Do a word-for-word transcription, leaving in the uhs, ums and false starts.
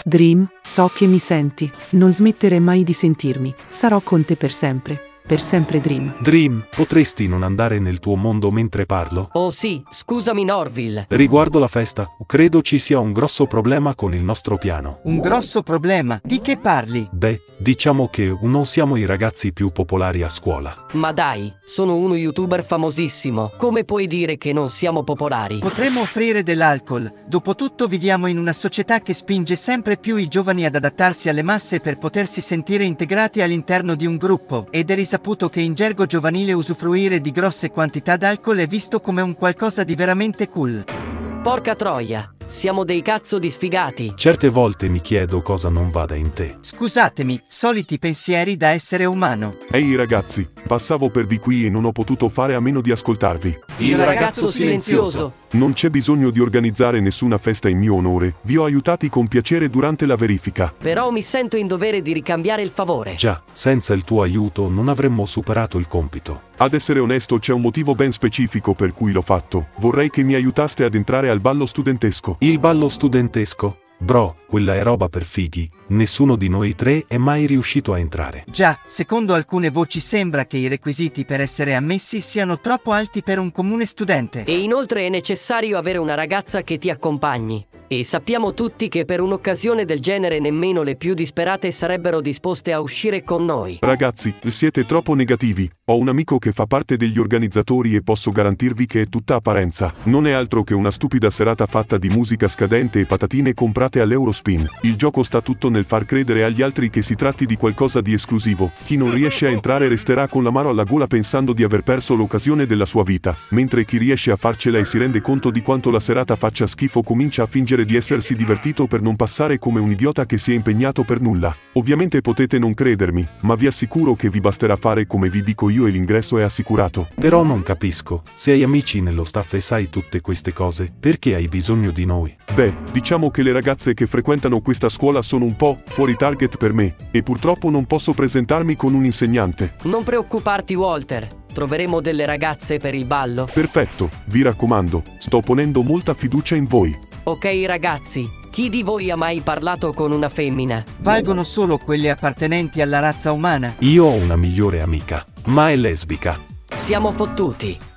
Dream, so che mi senti. Non smettere mai di sentirmi. Sarò con te per sempre. Per sempre Dream. Dream, potresti non andare nel tuo mondo mentre parlo? Oh sì, scusami Norville. Riguardo la festa, credo ci sia un grosso problema con il nostro piano. Un grosso problema? Di che parli? Beh, diciamo che non siamo i ragazzi più popolari a scuola. Ma dai, sono uno youtuber famosissimo. Come puoi dire che non siamo popolari? Potremmo offrire dell'alcol. Dopotutto viviamo in una società che spinge sempre più i giovani ad adattarsi alle masse per potersi sentire integrati all'interno di un gruppo. Ed è risaputo che in gergo giovanile usufruire di grosse quantità d'alcol è visto come un qualcosa di veramente cool. Porca troia, siamo dei cazzo di sfigati. Certe volte mi chiedo cosa non vada in te. Scusatemi, soliti pensieri da essere umano. Ehi ragazzi, passavo per di qui e non ho potuto fare a meno di ascoltarvi. Il ragazzo silenzioso. Non c'è bisogno di organizzare nessuna festa in mio onore, vi ho aiutati con piacere durante la verifica. Però mi sento in dovere di ricambiare il favore. Già, senza il tuo aiuto non avremmo superato il compito. Ad essere onesto c'è un motivo ben specifico per cui l'ho fatto. Vorrei che mi aiutaste ad entrare al ballo studentesco. Il ballo studentesco? Bro, quella è roba per fighi. Nessuno di noi tre è mai riuscito a entrare. Già, secondo alcune voci sembra che i requisiti per essere ammessi siano troppo alti per un comune studente. E inoltre è necessario avere una ragazza che ti accompagni. E sappiamo tutti che per un'occasione del genere nemmeno le più disperate sarebbero disposte a uscire con noi. Ragazzi, siete troppo negativi. Ho un amico che fa parte degli organizzatori e posso garantirvi che è tutta apparenza. Non è altro che una stupida serata fatta di musica scadente e patatine comprate all'Eurospin. Il gioco sta tutto nel far credere agli altri che si tratti di qualcosa di esclusivo. Chi non riesce a entrare resterà con l'amaro alla gola pensando di aver perso l'occasione della sua vita, mentre chi riesce a farcela e si rende conto di quanto la serata faccia schifo comincia a fingere di essersi divertito per non passare come un idiota che si è impegnato per nulla. Ovviamente potete non credermi, ma vi assicuro che vi basterà fare come vi dico io e l'ingresso è assicurato. Però non capisco, se hai amici nello staff e sai tutte queste cose, perché hai bisogno di noi? Beh, diciamo che le ragazze che frequentano questa scuola sono un po' fuori target per me, e purtroppo non posso presentarmi con un insegnante. Non preoccuparti Walter, troveremo delle ragazze per il ballo. Perfetto, vi raccomando, sto ponendo molta fiducia in voi. Ok ragazzi, chi di voi ha mai parlato con una femmina? Valgono solo quelle appartenenti alla razza umana. Io ho una migliore amica, ma è lesbica. Siamo fottuti.